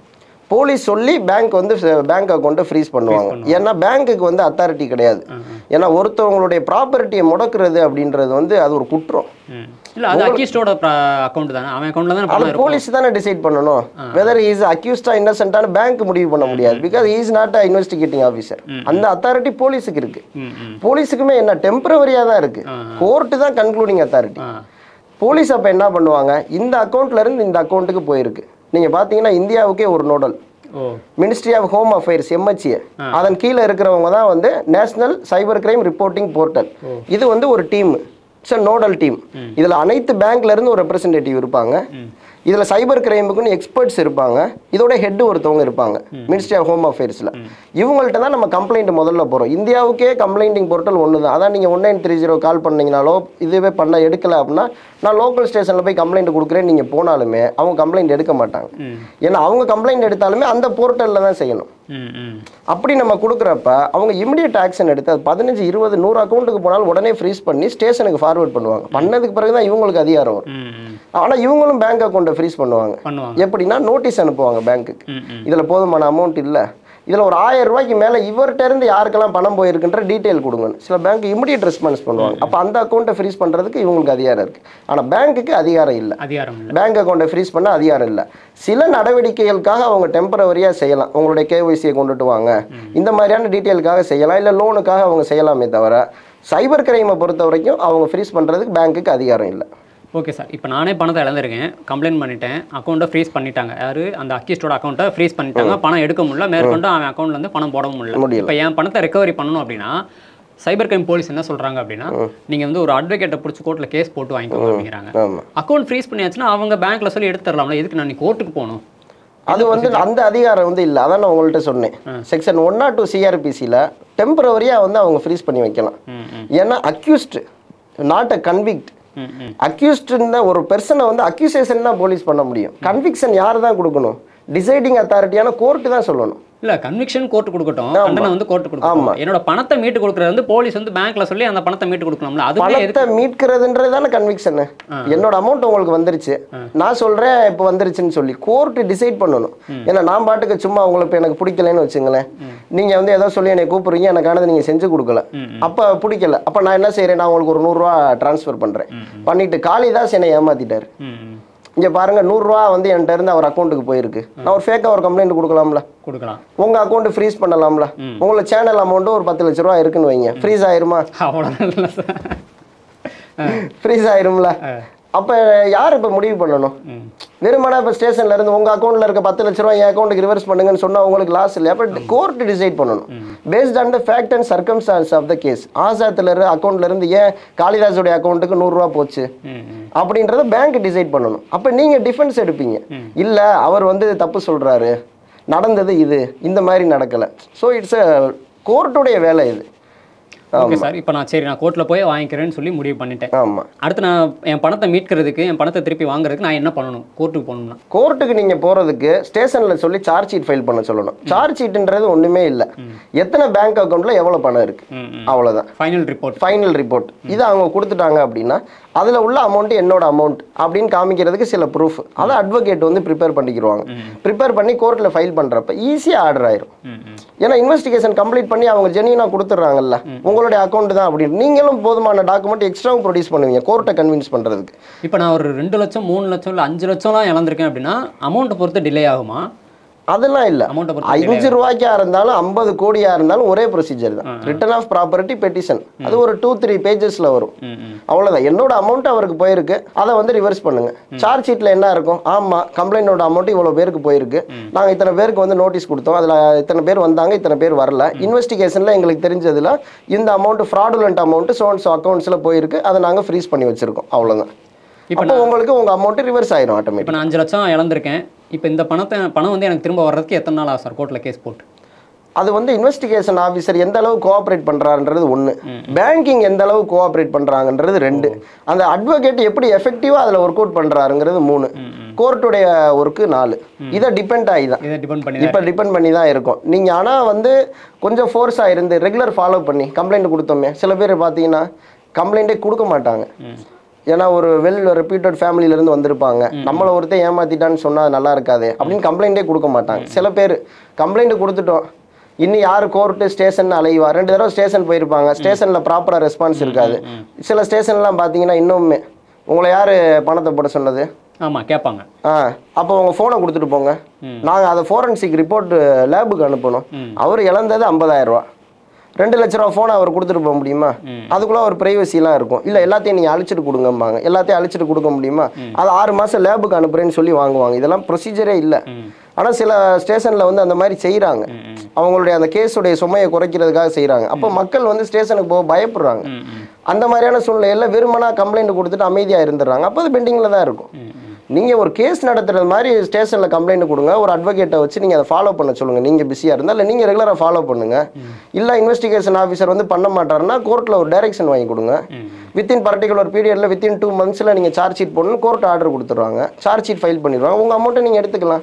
B: போலீஸ் சொல்லி பேங்க் வந்து பேங்க் அக்கௌண்ட்டை ஃப்ரீஸ் பண்ணுவாங்க. ஏன்னா பேங்க்குக்கு வந்து அத்தாரிட்டி கிடையாது. ஏன்னா ஒருத்தவங்களுடைய ப்ராப்பர்ட்டியை முடக்கிறது அப்படின்றது வந்து அது ஒரு குற்றம்.
A: இல்ல அது அக்யூஸ்டோட அக்கவுண்ட் தானே, அவன் அக்கவுண்ட்ல தானே பணம் இருக்கும்.
B: போலீஸ் தானே டிசைட் பண்ணணும் வெதர் இஸ் அக்யூஸ்டா இன்னசென்ட்டான பேங்க் முடிவு பண்ண முடியாது. Because is not a investigating officer. அந்த அத்தாரிட்டி போலீஸுக்கு இருக்கு. போலீஸுக்குமே என்ன டெம்பரவரியா தான் இருக்கு. கோர்ட்டு தான் கன்க்ளூடிங் அத்தாரிட்டி. போலீஸ் அப்ப என்ன பண்ணுவாங்க, இந்த அக்கௌண்ட்ல இருந்து இந்த அக்கௌண்ட்டுக்கு போயிருக்கு. நீங்க பாத்தீங்கன்னா இந்தியாவுக்கே ஒரு nodal ministry of home affairs MHA, அதன் கீழே இருக்கிறவங்க தான் வந்து national cyber crime reporting portal. இது வந்து ஒரு டீம், இட்ஸ் நோடல் டீம். இதுல அனைத்து பேங்க்ல இருந்து ஒரு ரெப்ரசன்டேட்டிவ் இருப்பாங்க. இதுல சைபர் கிரைமுக்குன்னு எக்ஸ்பர்ட்ஸ் இருப்பாங்க. இதோட ஹெட் ஒருத்தவங்க இருப்பாங்க மினிஸ்ட்ரி ஆஃப் ஹோம் அஃபேர்ஸ்ல. இவங்கள்ட்ட தான் நம்ம கம்ப்ளைண்ட் முதல்ல போறோம். இந்தியாவுக்கே கம்ப்ளைண்டிங் போர்ட்டல் ஒன்று தான். அதான் நீங்க 1930 கால் பண்ணீங்கனாலோ இதுவே பண்ண எடுக்கல அப்படின்னா நான் லோக்கல் ஸ்டேஷன்ல போய் கம்ப்ளைண்ட் கொடுக்குறேன்னு நீங்க போனாலுமே அவங்க கம்ப்ளைண்ட் எடுக்க மாட்டாங்க. ஏன்னா அவங்க கம்ப்ளைண்ட் எடுத்தாலுமே அந்த போர்ட்டல்ல தான் செய்யணும். அப்படி நம்ம கொடுக்குறப்ப அவங்க இமிடியட் ஆக்ஷன் எடுத்து அது 15, 20, 100 அக்கௌண்ட்டுக்கு போனாலும் உடனே ஃப்ரீஸ் பண்ணி ஸ்டேஷனுக்கு ஃபார்வர்ட் பண்ணுவாங்க. பண்ணதுக்கு பிறகு தான் இவங்களுக்கு அதிகாரம் வரும். ஆனா இவங்களும் பேங்க் அக்கௌண்ட்டை ஃப்ரீஸ் பண்ணுவாங்க. எப்படின்னா நோட்டீஸ் அனுப்புவாங்க பேங்க்குக்கு, இதுல போதுமான அமௌண்ட் இல்லை, இதுல ஒரு 1000 ரூபாய்க்கு மேல இவர்கிட்ட இருந்து யாருக்கெல்லாம் பணம் போயிருக்குன்ற டீடைல் கொடுங்க. சில பேங்க் இமிடியட் ரெஸ்பான்ஸ் பண்ணுவாங்க. அப்ப அந்த அக்கௌண்ட்டை ஃப்ரீஸ் பண்றதுக்கு இவங்களுக்கு அதிகாரம் இருக்கு. ஆனா பேங்க்குக்கு அதிகாரம் இல்லை. பேங்க் அக்கௌண்ட்டை ஃப்ரீஸ் பண்ண அதிகாரம் இல்லை. சில நடவடிக்கைகளுக்காக அவங்க டெம்பரவரியா செய்யலாம். உங்களுடைய KYC கொண்டுட்டு வாங்க, இந்த மாதிரியான டீட்டெயிலுக்காக செய்யலாம், இல்ல லோனுக்காக அவங்க செய்யலாமே தவிர சைபர் கிரைமை பொறுத்த வரைக்கும் அவங்க ஃப்ரீஸ் பண்றதுக்கு பேங்க்குக்கு அதிகாரம் இல்லை.
A: ஓகே சார், இப்போ நானே பணத்தை இழந்திருக்கேன், கம்ப்ளைண்ட் பண்ணிட்டேன், அக்கௌண்ட்டை ஃப்ரீஸ் பண்ணிட்டாங்க. யாரு அந்த அக்யூஸ்டோட அக்கௌண்ட்டை ஃப்ரீஸ் பண்ணிட்டாங்க, பணம் எடுக்க முடியல, மேற்கொண்டு அவன் அக்கௌண்ட்லேருந்து பணம் போடவும் முடியல. இப்போ என் பணத்தை ரெக்கவரி பண்ணணும் அப்படின்னா சைபர் கிரைம் போலீஸ் என்ன சொல்றாங்க அப்படின்னா நீங்க வந்து ஒரு அட்வொகேட்டை பிடிச்சி கோர்ட்டில் கேஸ் போட்டு வாங்கிக்கோங்க அப்படிங்கிறாங்க. அக்கௌண்ட் ஃப்ரீஸ் பண்ணியாச்சுன்னா அவங்க பேங்க்ல சொல்லி எடுத்துடலாம்ல, எதுக்கு நான் கோர்ட்டுக்கு போகணும்?
B: அது வந்து அந்த அதிகாரம் வந்து இல்லை. அதான் நான் உங்கள்கிட்ட சொன்னேன். செக்ஷன் 102 CRPCல டெம்பரவரியா வந்து அவங்க ஃப்ரீஸ் பண்ணி வைக்கலாம். ஏன்னா accused not a convict. Accused ஒரு பெர்சனை வந்து அக்யூசேஷன் தான் போலீஸ் பண்ண முடியும். கன்விக்ஷன் யார் தான் கொடுக்கணும்? டிசைடிங் அத்தாரிட்டியான கோர்ட்டு தான் சொல்லணும்.
A: இல்ல கன்விக்ஷன் கோர்ட் கொடுக்கட்டும், தண்டனை வந்து கோர்ட் கொடுக்கணும். என்னோட பணத்தை மீட்டு கொடுக்கறது வந்து போலீஸ் வந்து பேங்க்ல சொல்லி அந்த பணத்தை மீட்டு கொடுக்கணும்ல. அது
B: பணத்தை மீட்கிறதுன்றது தானே கன்விக்ஷன். என்னோட அமௌண்ட் உங்களுக்கு வந்துருச்சு, நான் சொல்றேன் இப்போ வந்துருச்சுன்னு சொல்லி கோர்ட் டிசைட் பண்ணணும். ஏன்னா நான் பாட்டுக்கு சும்மா உங்களுக்கு எனக்கு பிடிக்கலன்னு வச்சுங்களேன், நீங்க வந்து ஏதோ சொல்லி என்னை கூப்பிடுறீங்க, எனக்கானது நீங்க செஞ்சு கொடுக்கல, அப்ப பிடிக்கல, அப்ப நான் என்ன செய்யறேன், நான் உங்களுக்கு ஒரு 100 ரூபா டிரான்ஸ்ஃபர் பண்றேன். பண்ணிட்டு காளிதாஸ் என்னை ஏமாத்திட்டாரு, இங்க பாருங்க 100 ரூபா வந்து என்கிட்ட இருந்து அவர் அக்கௌண்ட்டுக்கு போயிருக்கு, நான் ஒரு ஃபேக்கா ஒரு கம்ப்ளைண்ட் கொடுக்கலாம்ல, கொடுக்கலாம். உங்க அக்கௌண்ட் ஃப்ரீஸ் பண்ணலாம்ல, உங்களோட சேனல் அமௌண்ட் ஒரு 10 லட்ச ரூபா இருக்குன்னு வைங்க, ஃப்ரீஸ் ஆயிருமா? ஃப்ரீஸ் ஆயிரும்ல. அப்ப யார் இப்ப முடிவு பண்ணணும்? வெறுமனா இப்ப ஸ்டேஷன்ல இருந்து உங்க அக்கௌண்ட்ல இருக்க 10 லட்ச ரூபாய் என் அக்கௌண்ட்டுக்கு ரிவர்ஸ் பண்ணுங்கன்னு சொன்னா உங்களுக்கு லாஸ் இல்லை. அப்ப கோர்ட் டிசைட் பண்ணணும் based on the fact and circumstance of the case. ஆசாத்துல இருந்து அக்கௌண்ட்ல இருந்து ஏன் காளிதாஸோட அக்கௌண்ட்டுக்கு 100 ரூபா போச்சு அப்படின்றத பேங்க் டிசைட் பண்ணணும். அப்ப நீங்க டிஃபென்ஸ் எடுப்பீங்க, இல்ல அவர் வந்து தப்பு சொல்றாரு, நடந்தது இது, இந்த மாதிரி நடக்கல. ஸோ இட்ஸ் கோர்ட்டுடைய வேலை இது.
A: ஓகே சார், இப்போ நான் சரி நான் கோர்ட்டில் போய் வாங்கிக்கிறேன்னு சொல்லி முடிவு பண்ணிட்டேன். ஆமாம், அடுத்து நான் என் பணத்தை மீட்கிறதுக்கு, என் பணத்தை திருப்பி வாங்குறதுக்கு நான் என்ன பண்ணணும்? கோர்ட்டுக்கு போகணும்னா கோர்ட்டுக்கு நீங்கள் போகிறதுக்கு ஸ்டேஷனில் சொல்லி சார்ஜ் ஷீட் ஃபைல் பண்ண சொல்லணும். சார்ஜ் ஷீட்ன்றது ஒன்றுமே இல்லை, எத்தனை பேங்க் அக்கௌண்ட்டில் எவ்வளோ பணம் இருக்குது அவ்வளோதான். ஃபைனல் ரிப்போர்ட் இது அவங்க கொடுத்துட்டாங்க அப்படின்னா அதில் உள்ள அமௌண்ட் என்னோட அமௌண்ட் அப்படின்னு காமிக்கிறதுக்கு சில ப்ரூஃப் அதை அட்வொகேட் வந்து ப்ரிப்பேர் பண்ணிக்கிடுவாங்க. ப்ரிப்பேர் பண்ணி கோர்ட்டில் ஃபைல் பண்ணுறப்ப ஈஸியாக ஆர்டர் ஆயிரும். ஏன்னா இன்வெஸ்டிகேஷன் கம்ப்ளீட் பண்ணி அவங்க ஜெனியூனாக கொடுத்துட்றாங்கல்ல, உங்களுடைய அக்கௌண்ட் தான் அப்படின்னு நீங்களும் போதுமான டாக்குமெண்ட் எக்ஸ்ட்ராவும் ப்ரொடியூஸ் பண்ணுவீங்க கோர்ட்டை கன்வின்ஸ் பண்ணுறதுக்கு. இப்போ நான் ஒரு 2 லட்சம் 3 லட்சம் இல்லை 5 லட்சம்லாம் இழந்திருக்கேன் அப்படின்னா அமௌண்ட்டை பொறுத்து டிலே ஆகுமா?
B: அதெல்லாம் இல்லை, 5 ரூபாய்க்கா இருந்தாலும் 50 கோடியா இருந்தாலும் ஒரே ப்ரொசீஜர் தான். ரிட்டர்ன் ஆஃப் ப்ராப்பர்ட்டி பெட்டிஷன், அது ஒரு 2-3 பேஜஸ்ல வரும், அவ்வளவுதான். என்னோட அமௌண்ட் அவருக்கு போயிருக்கு, அதை வந்து ரிவர்ஸ் பண்ணுங்க. சார்ஜ் ஷீட்ல என்ன இருக்கும்? ஆமா, கம்ப்ளைண்டோட அமௌண்ட் இவ்வளவு பேருக்கு போயிருக்கு, நாங்க இத்தனை பேருக்கு வந்து நோட்டீஸ் கொடுத்தோம், அதுல இத்தனை பேர் வந்தாங்க, இத்தனை பேர் வரல, இன்வெஸ்டிகேஷன்ல எங்களுக்கு தெரிஞ்சதுல இந்த அமௌண்ட் ஃப்ராடுலண்ட் அமௌண்ட் சோன்ஸ் அக்கௌண்ட்ஸ்ல போயிருக்கு, அதை நாங்க ஃப்ரீஸ் பண்ணி வச்சிருக்கோம், அவ்வளவுதான். இப்போ உங்களுக்கு உங்க அமௌண்ட் ரிவர்ஸ் ஆயிரும் ஆட்டோமேட்டிக். இப்போ நான் 5 லட்சம் இழந்திருக்கேன், இப்போ இந்த பணம் வந்து எனக்கு திரும்ப வர்றதுக்கு எத்தனை நாள் ஆகும் சார் கோர்ட்டில் கேஸ் போட்டு? அது வந்து இன்வெஸ்டிகேஷன் ஆஃபீஸர் எந்த அளவு கோஆப்ரேட் பண்றாருன்றது 1, பேங்கிங் எந்த அளவு கோஆப்ரேட் பண்றாங்கன்றது 2, அந்த அட்வொகேட் எப்படி எஃபெக்டிவா அதில் ஒர்க் அவுட் பண்றாருங்கிறது 3, கோர்ட்டுடைய ஒர்க்கு 4. இதை டிபெண்ட் ஆகி தான் இப்போ டிபெண்ட் பண்ணி தான் இருக்கும். நீங்கள் ஆனால் வந்து கொஞ்சம் ஃபோர்ஸாக இருந்து ரெகுலர் ஃபாலோ பண்ணி கம்ப்ளைண்ட் கொடுத்தோமே, சில பேர் பார்த்தீங்கன்னா கம்ப்ளைண்ட்டே கொடுக்க மாட்டாங்க. ஏன்னா ஒரு வெல் ரெப்யூட்டட் ஃபேமிலியிலேருந்து வந்திருப்பாங்க, நம்மளை ஒருத்தர் ஏமாற்றிட்டான்னு சொன்னால் நல்லா இருக்காது அப்படின்னு கம்ப்ளைண்ட்டே கொடுக்க மாட்டாங்க. சில பேர் கம்ப்ளைண்ட் கொடுத்துட்டோம், இன்னும் யார் கோர்ட்டு ஸ்டேஷன் அலைவா, 2 தடவை ஸ்டேஷன் போயிருப்பாங்க, ஸ்டேஷனில் ப்ராப்பராக ரெஸ்பான்ஸ் இருக்காது. சில ஸ்டேஷன்லாம் பார்த்தீங்கன்னா இன்னுமே உங்களை யார் பணத்தை போட சொன்னது
A: ஆமாம் கேட்பாங்க.
B: அப்போ உங்கள் ஃபோனை கொடுத்துட்டு போங்க, நாங்கள் அதை ஃபோரன்சிக் ரிப்போர்ட் லேபுக்கு அனுப்பணும். அவர் இழந்தது 50,000 ரூபா, 2 லட்ச ரூபா ஃபோனை அவர் கொடுத்துட்டு போக முடியுமா? அதுக்குள்ள ஒரு ப்ரைவசிலாம் இருக்கும். இல்லை எல்லாத்தையும் நீங்கள் அழிச்சிட்டு கொடுங்கம்பாங்க, எல்லாத்தையும் அழிச்சிட்டு கொடுக்க முடியுமா? அது 6 மாதம் லேபுக்கு அனுப்புறேன்னு சொல்லி வாங்குவாங்க. இதெல்லாம் ப்ரொசீஜரே இல்லை. ஆனால் சில ஸ்டேஷனில் வந்து அந்த மாதிரி செய்கிறாங்க, அவங்களுடைய அந்த கேஸுடைய சுமையை குறைக்கிறதுக்காக செய்கிறாங்க. அப்போ மக்கள் வந்து ஸ்டேஷனுக்கு போக பயப்படுறாங்க. அந்த மாதிரியான சூழ்நிலையில் வெறுமனா கம்ப்ளைண்ட் கொடுத்துட்டு அமைதியாக இருந்துடுறாங்க. அப்போ அது பெண்டிங்கில் தான் இருக்கும். நீங்கள் ஒரு கேஸ் நடத்துறது மாதிரி ஸ்டேஷனில் கம்ப்ளைண்ட் கொடுங்க, ஒரு அட்வொகேட்டை வச்சு நீங்கள் அதை ஃபாலோ பண்ண சொல்லுங்கள். நீங்கள் பிஸியாக இருந்தால் இல்லை நீங்கள் ரெகுலராக ஃபாலோ பண்ணுங்கள். இல்லை இன்வெஸ்டிகேஷன் ஆஃபீஸர் வந்து பண்ண மாட்டாருன்னா கோர்ட்டில் ஒரு டைரக்ஷன் வாங்கி கொடுங்க. வித்தின் பர்டிகுலர் பீரியடில் வித்தின் 2 மந்த்ஸில் நீங்கள் சார்ஜ் ஷீட் போடணும், கோர்ட் ஆர்டர் கொடுத்துருவாங்க, சார்ஜ் ஷீட் ஃபைல் பண்ணிடுவாங்க, உங்கள் அமௌண்ட்டை நீங்கள் எடுத்துக்கலாம்.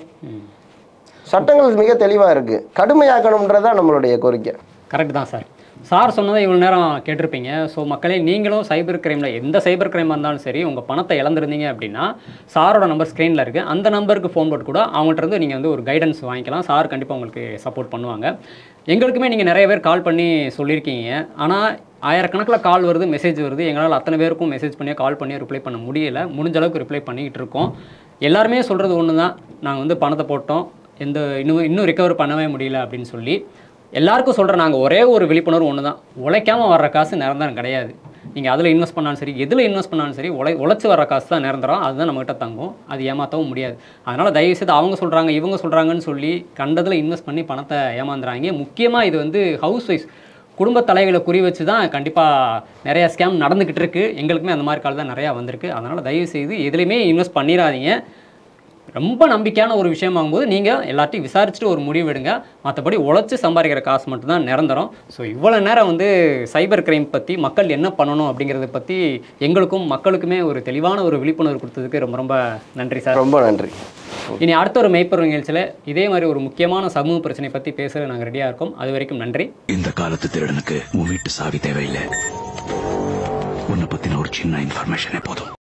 B: சட்டங்கள் மிக தெளிவாக இருக்குது, கடுமையாக்கணுன்றதான் நம்மளுடைய கோரிக்கை.
A: கரெக்ட் தான் சார். சார் சொன்னதை இவ்வளோ நேரம் கேட்டிருப்பீங்க. ஸோ மக்களே, நீங்களும் சைபர் கிரைமில் எந்த சைபர் கிரைமாக இருந்தாலும் சரி, உங்கள் பணத்தை இழந்திருந்தீங்க அப்படின்னா சாரோட நம்பர் ஸ்க்ரீனில் இருக்குது, அந்த நம்பருக்கு ஃபோன் போட்டு கூட அவங்கள்ட்ட நீங்கள் வந்து ஒரு கைடன்ஸ் வாங்கிக்கலாம். சார் கண்டிப்பாக உங்களுக்கு சப்போர்ட் பண்ணுவாங்க. எங்களுக்குமே நீங்கள் நிறைய பேர் கால் பண்ணி சொல்லியிருக்கீங்க, ஆனால் ஆயிரக்கணக்கில் கால் வருது, மெசேஜ் வருது. எங்களால் அத்தனை பேருக்கும் மெசேஜ் பண்ணி கால் பண்ணி ரிப்ளை பண்ண முடியலை. முடிஞ்ச அளவுக்கு ரிப்ளை பண்ணிக்கிட்டு இருக்கோம். எல்லாருமே சொல்கிறது ஒன்று தான், நாங்கள் வந்து பணத்தை போட்டோம், இன்னும் ரிகவர் பண்ணவே முடியல அப்படின்னு சொல்லி எல்லாருக்கும் சொல்கிறேன். நாங்கள் ஒரே ஒரு விழிப்புணர்வு ஒன்று தான், உழைக்காமல் வர்ற காசு நிரந்தரம் கிடையாது. நீங்கள் அதில் இன்வெஸ்ட் பண்ணாலும் சரி, எதில் இன்வெஸ்ட் பண்ணாலும் சரி, உழைச்சி வர காசு தான் நிரந்தரம். அதுதான் நம்மகிட்ட தங்கும், அது ஏமாற்றவும் முடியாது. அதனால் தயவுசெய்து அவங்க சொல்கிறாங்க இவங்க சொல்கிறாங்கன்னு சொல்லி கண்டதில் இன்வெஸ்ட் பண்ணி பணத்தை ஏமாந்துறாங்க. முக்கியமாக இது வந்து ஹவுஸ் ஒய்ஃப் குடும்ப தலைகளை குறி வச்சு தான் கண்டிப்பாக நிறையா ஸ்கேம் நடந்துக்கிட்டு இருக்குது. எங்களுக்குமே அந்த மாதிரி கால் தான் நிறையா வந்திருக்கு. அதனால் தயவுசெய்து எதுலேயுமே இன்வெஸ்ட் பண்ணிடாதீங்க. ரொம்ப நம்பிக்கையான ஒரு விஷயம் ஆகும்போது நீங்கள் எல்லாத்தையும் விசாரிச்சுட்டு ஒரு முடிவு எடுங்க. மற்றபடி உழைச்சி சம்பாதிக்கிற காசு மட்டும்தான் நிரந்தரம். ஸோ இவ்வளோ நேரம் வந்து சைபர் கிரைம் பற்றி மக்கள் என்ன பண்ணணும் அப்படிங்கிறத பற்றி எங்களுக்கும் மக்களுக்குமே ஒரு தெளிவான ஒரு விழிப்புணர்வு கொடுத்ததுக்கு ரொம்ப ரொம்ப நன்றி சார்.
B: ரொம்ப நன்றி.
A: இனி அடுத்த ஒரு மெய்ப்பொருள் நிகழ்ச்சியில் இதே மாதிரி ஒரு முக்கியமான சமூக பிரச்சனை பற்றி பேசுகிற நாங்கள் ரெடியாக இருக்கோம். அது வரைக்கும் நன்றி.
C: இந்த காலத்து திருடனுக்கு உன் வீட்டு சாவி தேவையில்லை, உன்னை பற்றின ஒரு சின்ன இன்ஃபர்மேஷனே போதும்.